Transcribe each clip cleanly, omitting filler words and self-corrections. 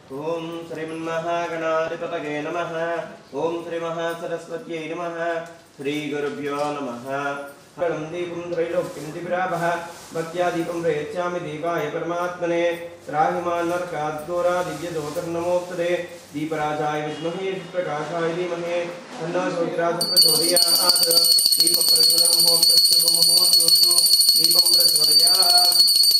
ओम श्रीमन्महागणाधिपतये नमः। ओम श्री महासरस्वत्यै नमः। श्री गुरुभ्यो नमः। हरं दीपं त्रैलोक्यं दिव्यावः भक्त्या दीपं प्रयच्छामि देवाय परमात्मने। त्राहिमां नरकाद्घोरा दिव्यदोतर्नमोऽस्तुते। दीपराजाय विद्महे प्रकाशाय धीमहि तन्नो ज्योतिरादित्य प्रचोदयात्। दीपप्रज्वलं मुहूर्तस्य मुहूर्तस्तु दीपं प्रज्वलयात्।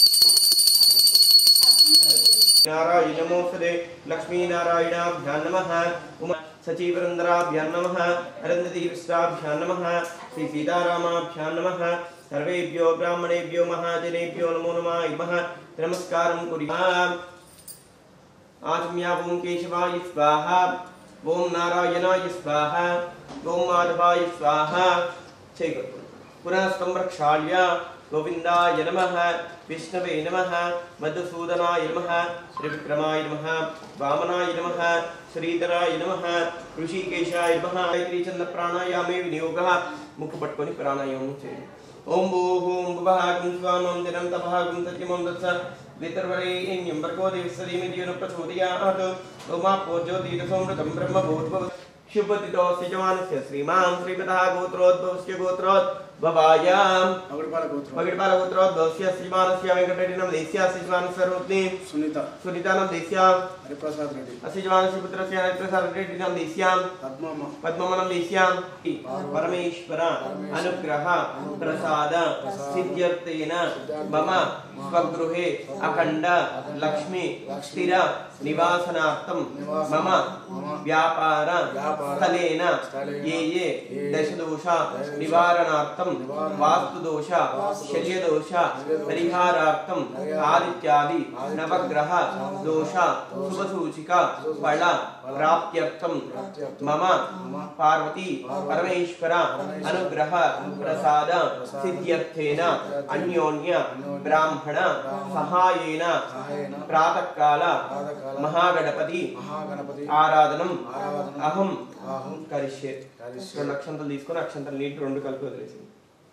नारायण नमोस्तुते। लक्ष्मी नारायणाभ्यां नमः। उमा सचिवरंद्राभ्यां नमः। अरुन्धती विश्वाभ्यां नमः। श्री सीतारामाभ्यां नमः। सर्वेभ्यो ब्राह्मणेभ्यो महाजनेभ्यो नमो नमः। नमस्कारं कुर्याम। आचम्यावं केशवाय स्वाहा। ओम नारायणाय स्वाहा। ओम माधवाय स्वाहा। पुनः संरक्षाय गोविंदाय नमः। विष्णवे नमः। मधुसूदनाय नमः। त्रिविक्रमाय नमः। वामनाय नमः। श्रीधराय नमः। ऋषिकेशाय नमः। गायत्री चंद्र प्राणायामे विनियोगः। मुख पट्टुकोनि प्राणायामं चेयंడి। ओम भूः ओम भुवः गुं स्वामं दिनं तपः गुं सत्यमं दत्स वितर्वरेण्यं भर्गो देवस्य धीमहि धियो प्रचोदयात्। ओमाप्यो ज्योतिरसोमृतं ब्रह्म भूर्भुवः। शुभतिथोऽस्य जवानस्य श्रीमान् श्रीमतः गोत्रोद्भवस्य गोत्रोद्भवायां मगिडपाल गोत्रोद्भवस्य श्रीमानस्य वेंकटरेड्डिनं देस्य श्रीमानस्य सर्वज्ञे सुनीतानं देस्य हरिप्रसाद रेड्डी अस्य जवानस्य पुत्रस्य हरिप्रसाद रेड्डिनं देस्य पद्ममनं देस्य परमेश्वर अनुग्रह प्रसाद सिद्ध्यर्थेन मम स्वगृहे अखंड लक्ष्मी स्थिर निवासनार्थं मम व्यापार स्थलेन ये दशदोष निवारणार्थं वास्तुदोष शल्यदोष परिहारार्थं आदित्यादि नवग्रह दोष शुभसूचिका फल प्राप्त्यर्थं मम पार्वती परमेश्वर अनुग्रह प्रसाद सिद्ध्यर्थेन अन्योन्य ब्राह्मण सहायेन प्रातःकाल महागणपति आराधनम अहम करिष्ये। రెండు అక్షంతలు తీసుకొని అక్షంతలు నీటి రెండు కలిపి వదిలేసింది.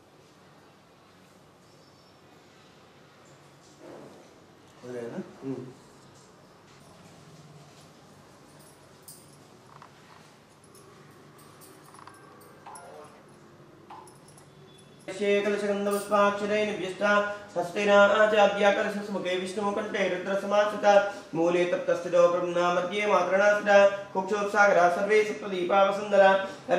వదిలేనా? कलशगन्धपुष्पाक्षरेण व्यस्ता हस्तेनाचाभ्याकर्षसमुखे विष्णुमुकण्ठे रुद्रसमाश्रिता मूले तप्तस्थितो ब्रह्मणा मध्ये मातृणास्थिता कुक्षोत्सागरा सर्वे सप्तदीपा वसुन्धरा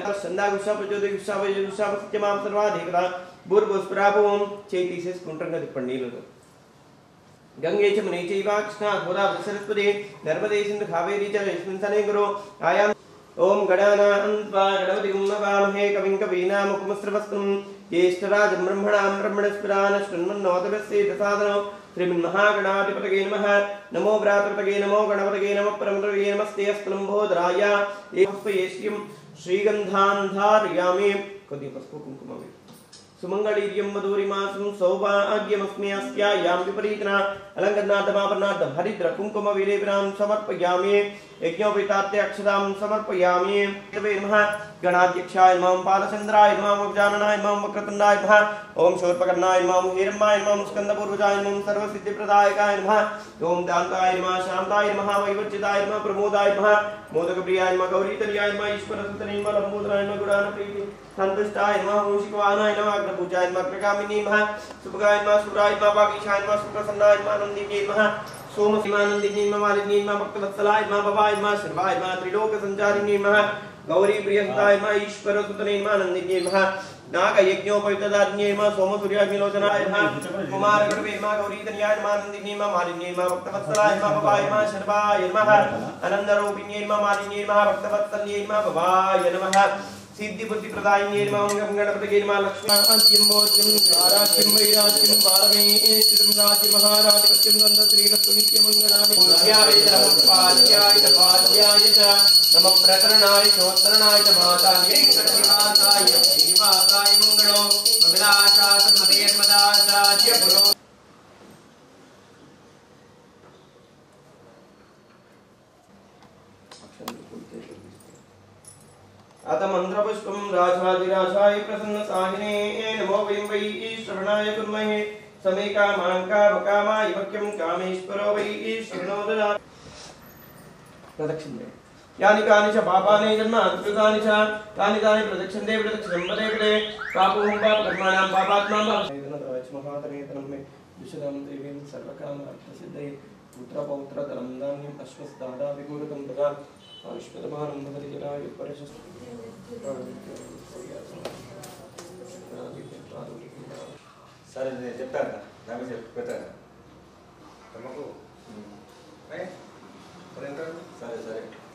सत्यमां सर्वा देवता भूर्भुवस्फुराभुवं चैति తీసుకుంటారు తిప్పండి నీళ్ళు गंगे च मुने चैव कृष्णा गोदावरी सरस्वती नर्मदे सिन्धु कावेरी च यस्मिन् सने गुरु आयां ओम गणानां त्वा गणपतिं नमामहे कविं कवीनामुपमस्रवस्तं ज्येष्ठराजं ब्रह्मणां ब्रह्मणस्पदान् शृण्वन्नोतवस्य दसादनो श्रीमन्महागणाधिपतये नमः। नमो भ्रातृपतये नमो गणपतये नमः परमपतये नमस्ते अस्तलम्बोदराय एवस्पयेष्यं श्रीगन्धान् धारयामि कदि पस्पु कुंकुमं सुमंगलीर्यं मधुरिमासं सौभाग्यमस्मि अस्यायां विपरीतना अलंकरणार्थमाभरणार्थ हरिद्र कुंकुम विलेपनां समर्पयामि। यज्ञोपवीतार्थे अक्षतां समर्पयामि। तवे नमः। गणाध्यक्षाय नमः। पालचन्द्राय नमः। उपजाननाय नमः। वक्रतुण्डाय नमः। ओम शूर्पकर्णाय नमः। हिरण्मयाय नमः। स्कन्दपूर्वजाय नमः। सर्वसिद्धिप्रदायकाय नमः। ओम दान्ताय नमः। शान्ताय नमः। वैवज्यताय नमः। प्रमोदाय नमः। मोदकप्रियाय नमः। गौरीतनयाय नमः। ईश्वरसुतने नमः। लंबोदराय नमः। गुणानप्रीति संतुष्टाय नमः। मूषिकवाहनाय नमः। अग्रपूजाय नमः। अग्रगामिनी नमः। शुभगाय नमः। शुभराय नमः। वागीशाय नमः। सुप्रसन्नाय नमः। नंदिके नमः। सोमशिवानंदिनी नमः। मालिनी नमः। भक्तवत्सलाय नमः। भवाय नमः। सर्वाय नमः। त्रिलोक संचारिणी नमः। गौरी प्रियंताय नमः। ईश्वरसुतने नमः। नंदिके नमः। नागयज्ञोपवितदाज्ञे नमः। सोमसूर्याग्निलोचनाय नमः। कुमारगणवे नमः। गौरीतनयाय नमः। नंदिके नमः। मालिनी नमः। भक्तवत्सलाय नमः। भवाय नमः। सर्वाय नमः। आनंदरूपिण्ये नमः। मालिनी नमः। भक्तवत्सल्ये नमः। भवाय नमः। सिद्धि बुद्धि प्रदायिने नमः। गणपतये नमः। लक्ष्मीनाथ्यं भोज्यं स्वाराज्यं वैराज्यं पारमेश्वरं राज्य महाराजपत्यं नन्द श्रीरस्तु नित्यमङ्गलानि पूज्याय च पाद्याय च पाद्याय च नमः प्रकरणाय चोत्तरणाय च माताय वेङ्कटनिवासाय श्रीनिवासाय मङ्गलो अभिलाषाय मदेर्मदाचार्य पुरो अत मंत्रपुष्पं राजाधिराजाय प्रसन्नसाहिने नमो वयं वै ईश्वरणाय कुर्महे समे कामां कामकामाय भक्त्यं कामेश्वरो वै ईश्वरो ददाति। प्रदक्षिणे यानि कानि च पापानि जन्म कृतानि च तानि तानि प्रदक्षिणते प्रदक्षिणं पदे पदे पापों पापकर्माणां पापात्मा महातरेतनं मे विशदं देवीं सर्वकामार्थसिद्धये पुत्रपौत्रधनं धान्यम् अश्वत्थादा विगुरुतं तदा आयुष्पदमानं भवति जलायुः परशस्ति సరే నేను చెప్తాను దాని చెప్పి పెట్టాను తమకు సరే సరే